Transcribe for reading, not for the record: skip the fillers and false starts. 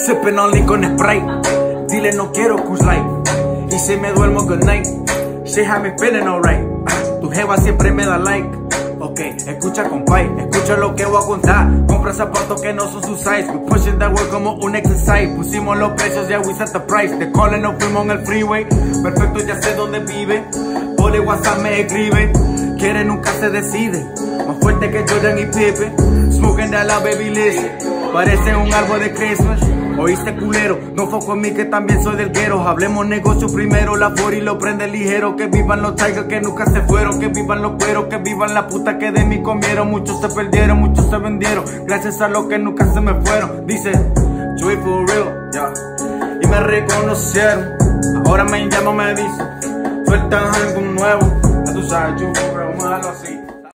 Sipping on con Sprite. Dile no quiero Kush Light. Y si me duermo good night. She have me feeling alright. Tu jeva siempre me da like. Ok, escucha compay, escucha lo que voy a contar. Compra zapatos que no son su size. We pushing that work como un exercise. Pusimos los precios, ya we set the price. De cole nos fuimos en el freeway. Perfecto, ya sé dónde vive. Por el WhatsApp me escribe. Quiere, nunca se decide. Más fuerte que Jordan y Pippen. Smoking de la baby listen. Parece un árbol de Christmas. Oíste culero, no foco en mí que también soy del guero. Hablemos negocio primero, la 40 lo prende ligero. Que vivan los tigers que nunca se fueron. Que vivan los cueros, que vivan la puta que de mí comieron. Muchos se perdieron, muchos se vendieron. Gracias a los que nunca se me fueron. Dice, Joey for real, ya. Y me reconocieron. Ahora me llaman, me dicen, sueltan algo nuevo. Ya tú sabes, yo.